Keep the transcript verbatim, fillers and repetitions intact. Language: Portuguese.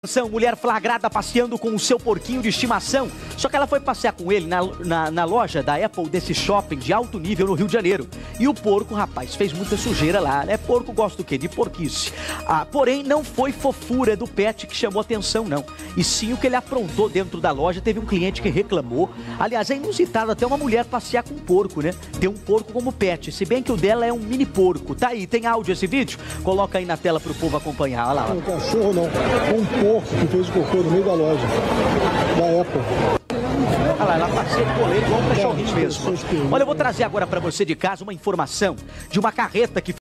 Mulher flagrada passeando com o seu porquinho de estimação. Só que ela foi passear com ele na, na, na loja da Apple desse shopping de alto nível no Rio de Janeiro. E o porco, rapaz, fez muita sujeira lá, né? Porco gosta do quê? De porquice. Ah, porém, não foi fofura do pet que chamou atenção, não. E sim o que ele aprontou dentro da loja. Teve um cliente que reclamou. Aliás, é inusitado até uma mulher passear com um porco, né? Ter um porco como pet. Se bem que o dela é um mini porco. Tá aí, tem áudio esse vídeo? Coloca aí na tela pro povo acompanhar. Olha lá. Não, cachorro não. É um porco que fez o cocô no meio da loja. Da Apple. Olha lá, ela passeia de coleiro igual um cachorrinho mesmo. Olha, eu vou trazer agora para você de casa uma informação de uma carreta que